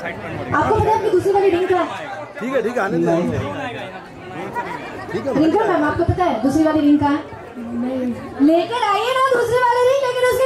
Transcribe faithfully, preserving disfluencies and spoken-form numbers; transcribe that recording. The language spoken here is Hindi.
आपको पता है अपनी दूसरी वाली रिंग क्या है? ठीक है ठीक है आने दो। रिंग का मैम आपको पता है दूसरी वाली रिंग का है? लेकर आइए ना दूसरी वाली रिंग, लेकिन उसके